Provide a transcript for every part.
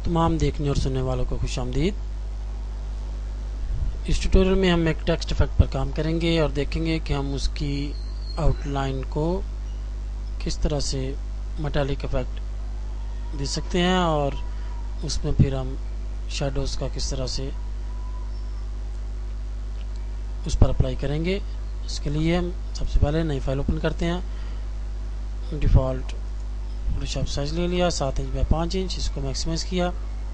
तमाम देखने और सुनने वालों को खुशामदीद। इस ट्यूटोरियल में हम एक टेक्स्ट इफेक्ट पर काम करेंगे और देखेंगे कि हम उसकी आउटलाइन को किस तरह से मेटालिक इफेक्ट दे सकते हैं और उसमें फिर हम शैडोज का किस तरह से उस पर अप्लाई करेंगे। इसके लिए हम सबसे पहले नई फाइल ओपन करते हैं। डिफ़ॉल्ट फोटोशॉप साइज ले लिया 7 इंच बाय 5 इंच, इसको मैक्सिमाइज किया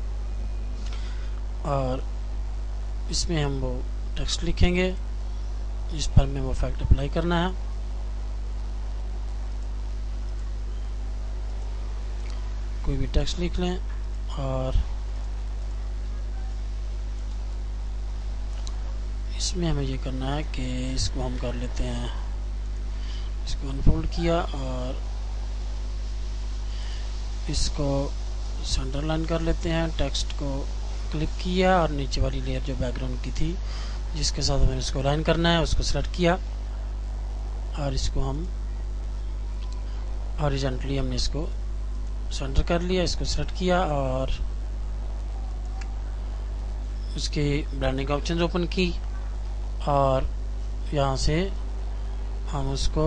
और इसमें हम वो टेक्स्ट लिखेंगे जिस पर हमें वो इफेक्ट अप्लाई करना है। कोई भी टेक्स्ट लिख लें और इसमें हमें ये करना है कि इसको हम कर लेते हैं, इसको अनफोल्ड किया और इसको सेंटर लाइन कर लेते हैं। टेक्स्ट को क्लिक किया और नीचे वाली लेयर जो बैकग्राउंड की थी जिसके साथ हमें इसको लाइन करना है उसको सिलेक्ट किया और इसको हम हॉरिजॉन्टली हमने इसको सेंटर कर लिया। इसको सिलेक्ट किया और उसके ब्लेंडिंग ऑप्शंस ओपन की और यहाँ से हम उसको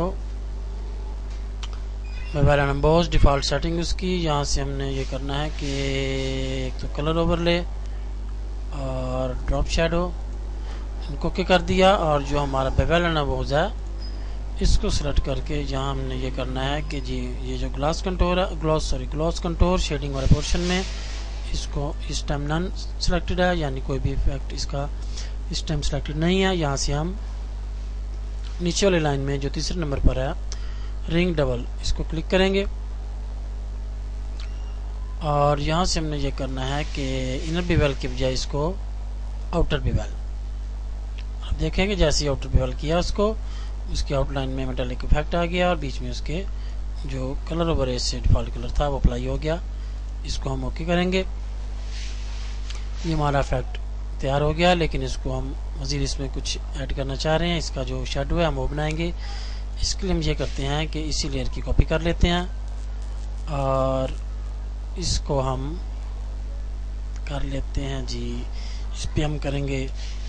मोबाइल एम्बोस डिफ़ॉल्ट सेटिंग उसकी यहाँ से हमने ये करना है कि एक तो कलर ओवरले और ड्रॉप शैडो इनको ओके कर दिया और जो हमारा बेवल एम्बोस है इसको सिलेक्ट करके यहाँ हमने ये करना है कि जी ये जो ग्लास कंटोर शेडिंग वाले पोर्शन में इसको इस टाइम नन सिलेक्टेड है, यानी कोई भी इफेक्ट इसका इस टाइम सिलेक्टेड नहीं है। यहाँ से हम नीचे वाली लाइन में जो तीसरे नंबर पर है रिंग डबल इसको क्लिक करेंगे और यहाँ से हमने ये करना है कि इनर बेवल के बजाय इसको आउटर बेवल। आप देखेंगे जैसे ही आउटर बेवल किया उसको उसकी आउटलाइन में मेटालिक इफेक्ट आ गया और बीच में उसके जो कलर ओवर एज से डिफॉल्ट कलर था वो अप्लाई हो गया। इसको हम ओके करेंगे। ये हमारा इफेक्ट तैयार हो गया, लेकिन इसको हम मज़ीद इसमें कुछ ऐड करना चाह रहे हैं। इसका जो शेडो है हम वो बनाएंगे। इसके लिए हम ये करते हैं कि इसी लेयर की कॉपी कर लेते हैं और इसको हम कर लेते हैं जी, इस पर हम करेंगे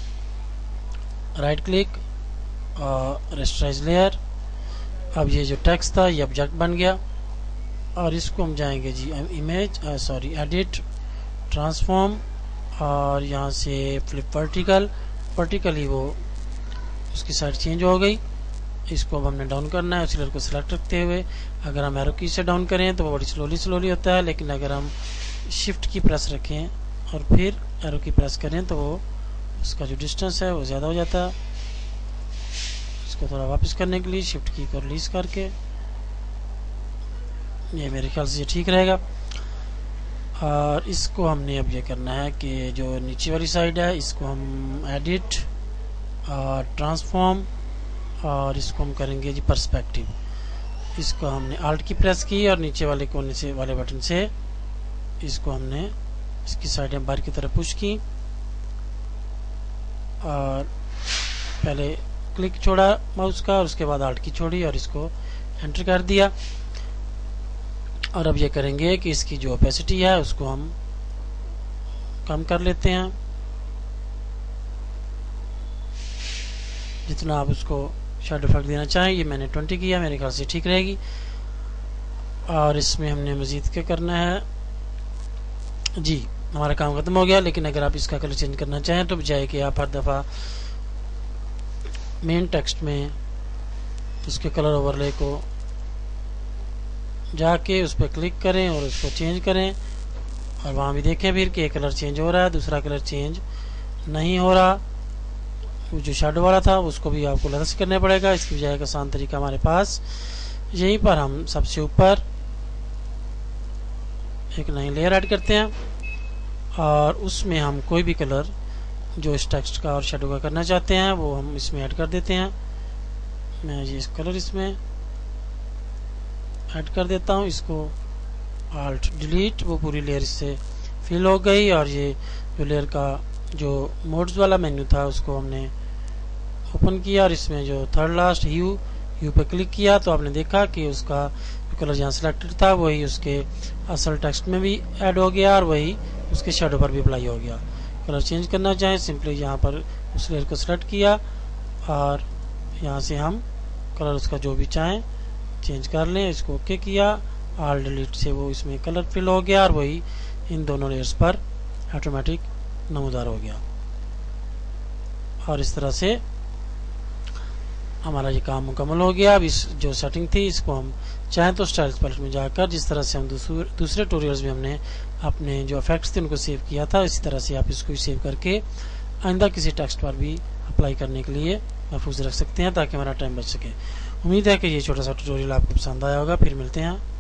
राइट क्लिक और रेस्टराइज लेयर। अब ये जो टेक्स्ट था ये ऑब्जेक्ट बन गया और इसको हम जाएंगे जी इमेज एडिट ट्रांसफॉर्म और यहाँ से फ्लिप वर्टिकली वो उसकी साइड चेंज हो गई। इसको अब हमने डाउन करना है, उस लेयर को सिलेक्ट रखते हुए। अगर हम एरो की से डाउन करें तो वो बड़ी स्लोली होता है, लेकिन अगर हम शिफ्ट की प्रेस रखें और फिर एरो की प्रेस करें तो वो उसका जो डिस्टेंस है वो ज़्यादा हो जाता है। इसको थोड़ा वापस करने के लिए शिफ्ट की को रिलीज करके ये मेरे ख्याल से ये ठीक रहेगा। और इसको हमने अब ये करना है कि जो नीचे वाली साइड है इसको हम एडिट और ट्रांसफॉर्म और इसको हम करेंगे जी पर्सपेक्टिव। इसको हमने आल्ट की प्रेस की और नीचे वाले कोने से वाले बटन से इसको हमने इसकी साइडें बाहर की तरफ पुश की और पहले क्लिक छोड़ा माउस का और उसके बाद आल्ट की छोड़ी और इसको एंटर कर दिया। और अब ये करेंगे कि इसकी जो ओपेसिटी है उसको हम कम कर लेते हैं जितना आप उसको शैडो इफेक्ट देना चाहें। ये मैंने 20 किया, मेरे ख्याल से ठीक रहेगी। और इसमें हमने मज़ीद क्या करना है जी, हमारा काम खत्म हो गया। लेकिन अगर आप इसका कलर चेंज करना चाहें तो बजाय कि आप हर दफ़ा मेन टेक्स्ट में उसके कलर ओवरले को जाके उस पर क्लिक करें और उसको चेंज करें और वहाँ भी देखें फिर कि एक कलर चेंज हो रहा है, दूसरा कलर चेंज नहीं हो रहा। जो शेडो वाला था उसको भी आपको अलग से करना पड़ेगा। इसकी बजाय एक आसान तरीका हमारे पास, यहीं पर हम सबसे ऊपर एक नई लेयर ऐड करते हैं और उसमें हम कोई भी कलर जो इस टेक्स्ट का और शेडो का करना चाहते हैं वो हम इसमें ऐड कर देते हैं। मैं ये इस कलर इसमें ऐड कर देता हूँ। इसको आल्ट डिलीट, वो पूरी लेयर इससे फिल हो गई और ये जो लेयर का जो मोड्स वाला मेन्यू था उसको हमने ओपन किया और इसमें जो थर्ड लास्ट ह्यू पे क्लिक किया तो आपने देखा कि उसका जो कलर यहाँ सिलेक्टेड था वही उसके असल टेक्स्ट में भी ऐड हो गया और वही उसके शेडो पर भी अप्लाई हो गया। कलर चेंज करना चाहें सिंपली यहाँ पर उस लेयर को सेलेक्ट किया और यहाँ से हम कलर उसका जो भी चाहें चेंज कर लें। इसको ओके किया, ऑल डिलीट से वो इसमें कलर फिल हो गया और वही इन दोनों लेयर्स पर ऑटोमेटिक नमूदार हो गया। और इस तरह से हमारा ये काम मुकम्मल हो गया। अब इस जो सेटिंग थी इसको हम चाहें तो स्टाइल्स पैलेट में जाकर, जिस तरह से हम दूसरे ट्यूटोरियल्स में हमने अपने जो इफेक्ट्स थे उनको सेव किया था, इसी तरह से आप इसको सेव करके आइंदा किसी टेक्स्ट पर भी अप्लाई करने के लिए महफूज रख सकते हैं ताकि हमारा टाइम बच सके। उम्मीद है कि ये छोटा सा ट्यूटोरियल आपको पसंद आया होगा। फिर मिलते हैं।